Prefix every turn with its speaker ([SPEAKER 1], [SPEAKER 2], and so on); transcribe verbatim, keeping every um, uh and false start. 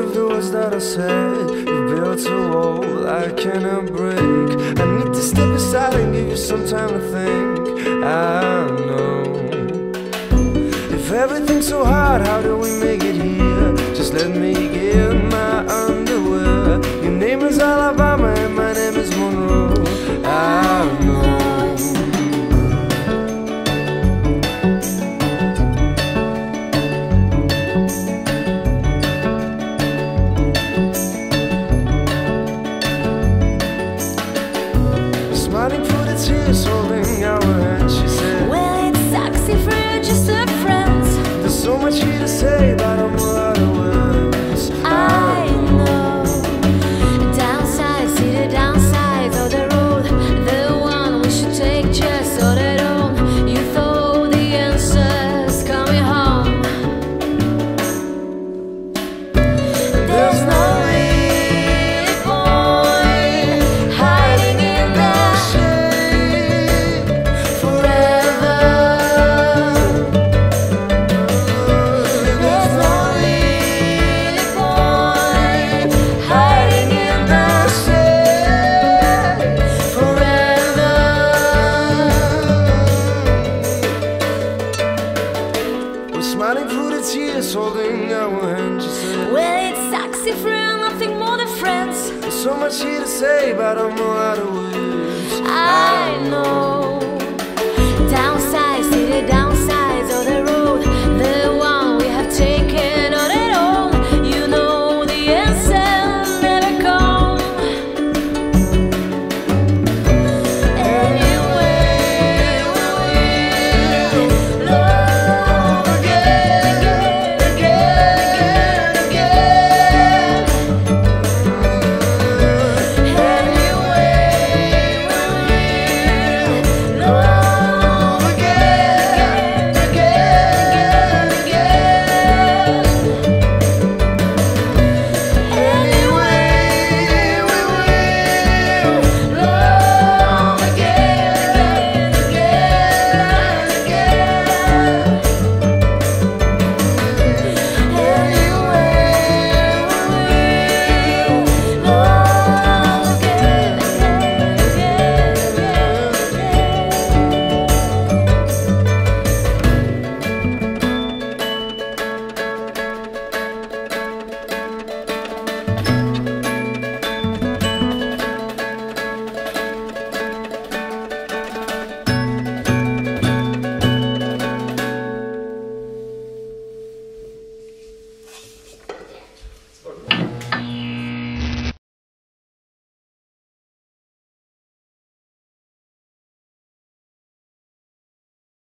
[SPEAKER 1] of the words that I said. You built a wall I cannot break. I need to step aside and give you some time to think. I know if everything's so hard, how do we make it here? Just let me get my underwear. Your name is Alabama and my name is Monroe. I know smiling through the tears, holding our hands, she said,
[SPEAKER 2] well, it sucks if we're just a friends.
[SPEAKER 1] there's so much here to say, but I'm out of words.
[SPEAKER 2] I know downsides, see the downsides of the road, the one we should take just so that home. You thought the answers coming home. There's no really point hiding in the shade forever. There's no really point hiding in the shade forever.
[SPEAKER 1] We're smiling through the tears, holding our hands, she said,
[SPEAKER 2] Well, it sucks if we're nothing more than friends.
[SPEAKER 1] there's so much here to say, but I'm out of words.
[SPEAKER 2] I know